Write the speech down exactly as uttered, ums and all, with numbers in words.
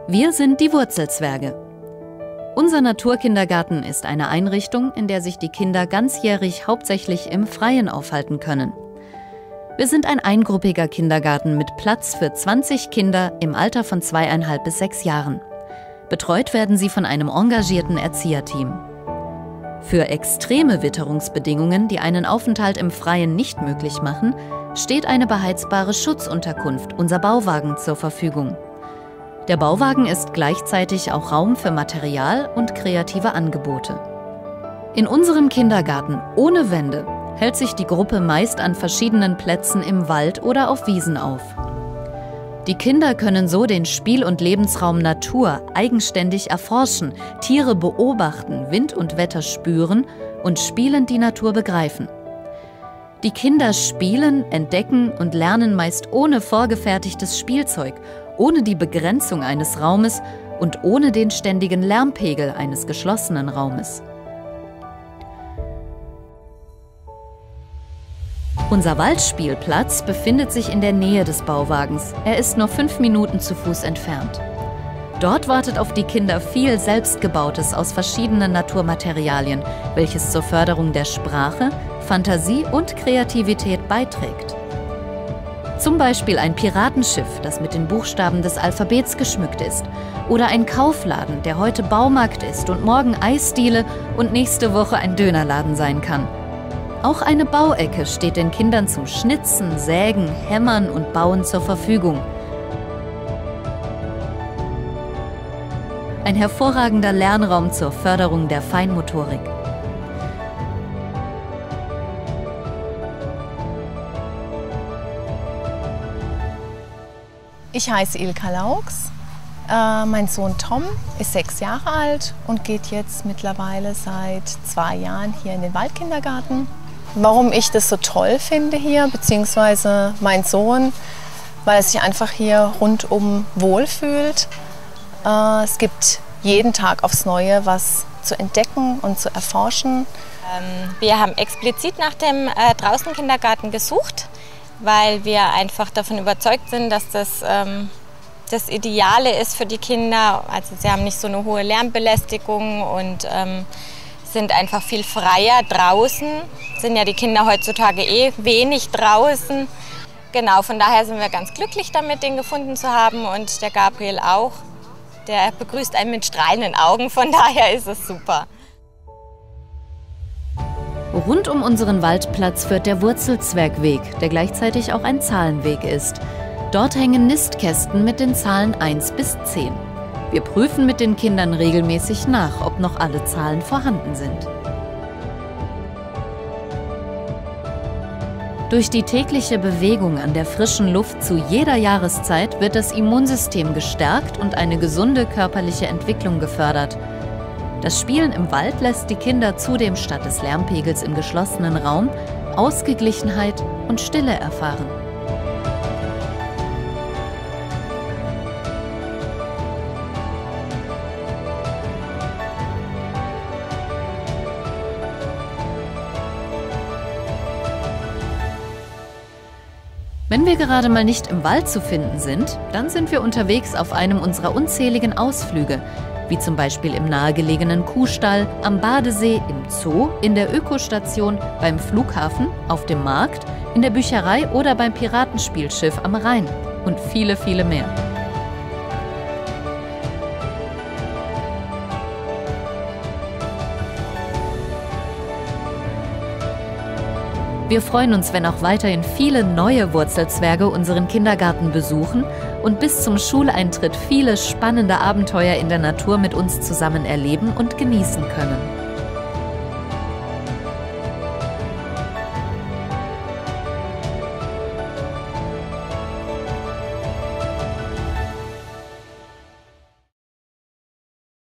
Wir sind die Wurzelzwerge. Unser Naturkindergarten ist eine Einrichtung, in der sich die Kinder ganzjährig hauptsächlich im Freien aufhalten können. Wir sind ein eingruppiger Kindergarten mit Platz für zwanzig Kinder im Alter von zweieinhalb bis sechs Jahren. Betreut werden sie von einem engagierten Erzieherteam. Für extreme Witterungsbedingungen, die einen Aufenthalt im Freien nicht möglich machen, steht eine beheizbare Schutzunterkunft, unser Bauwagen, zur Verfügung. Der Bauwagen ist gleichzeitig auch Raum für Material und kreative Angebote. In unserem Kindergarten ohne Wände hält sich die Gruppe meist an verschiedenen Plätzen im Wald oder auf Wiesen auf. Die Kinder können so den Spiel- und Lebensraum Natur eigenständig erforschen, Tiere beobachten, Wind und Wetter spüren und spielend die Natur begreifen. Die Kinder spielen, entdecken und lernen meist ohne vorgefertigtes Spielzeug, ohne die Begrenzung eines Raumes und ohne den ständigen Lärmpegel eines geschlossenen Raumes. Unser Waldspielplatz befindet sich in der Nähe des Bauwagens. Er ist nur fünf Minuten zu Fuß entfernt. Dort wartet auf die Kinder viel Selbstgebautes aus verschiedenen Naturmaterialien, welches zur Förderung der Sprache, Fantasie und Kreativität beiträgt. Zum Beispiel ein Piratenschiff, das mit den Buchstaben des Alphabets geschmückt ist. Oder ein Kaufladen, der heute Baumarkt ist und morgen Eisdiele und nächste Woche ein Dönerladen sein kann. Auch eine Bauecke steht den Kindern zum Schnitzen, Sägen, Hämmern und Bauen zur Verfügung. Ein hervorragender Lernraum zur Förderung der Feinmotorik. Ich heiße Ilka Laux. Äh, mein Sohn Tom ist sechs Jahre alt und geht jetzt mittlerweile seit zwei Jahren hier in den Waldkindergarten. Warum ich das so toll finde hier, beziehungsweise mein Sohn, weil er sich einfach hier rundum wohlfühlt. Äh, es gibt jeden Tag aufs Neue was zu entdecken und zu erforschen. Ähm, wir haben explizit nach dem äh, Draußenkindergarten gesucht, weil wir einfach davon überzeugt sind, dass das ähm, das Ideale ist für die Kinder. Also sie haben nicht so eine hohe Lärmbelästigung und ähm, sind einfach viel freier draußen. Sind ja die Kinder heutzutage eh wenig draußen. Genau, von daher sind wir ganz glücklich damit, den gefunden zu haben und der Gabriel auch. Der begrüßt einen mit strahlenden Augen, von daher ist es super. Rund um unseren Waldplatz führt der Wurzelzwergweg, der gleichzeitig auch ein Zahlenweg ist. Dort hängen Nistkästen mit den Zahlen eins bis zehn. Wir prüfen mit den Kindern regelmäßig nach, ob noch alle Zahlen vorhanden sind. Durch die tägliche Bewegung an der frischen Luft zu jeder Jahreszeit wird das Immunsystem gestärkt und eine gesunde körperliche Entwicklung gefördert. Das Spielen im Wald lässt die Kinder zudem statt des Lärmpegels im geschlossenen Raum Ausgeglichenheit und Stille erfahren. Wenn wir gerade mal nicht im Wald zu finden sind, dann sind wir unterwegs auf einem unserer unzähligen Ausflüge, wie zum Beispiel im nahegelegenen Kuhstall, am Badesee, im Zoo, in der Ökostation, beim Flughafen, auf dem Markt, in der Bücherei oder beim Piratenspielschiff am Rhein und viele, viele mehr. Wir freuen uns, wenn auch weiterhin viele neue Wurzelzwerge unseren Kindergarten besuchen und bis zum Schuleintritt viele spannende Abenteuer in der Natur mit uns zusammen erleben und genießen können.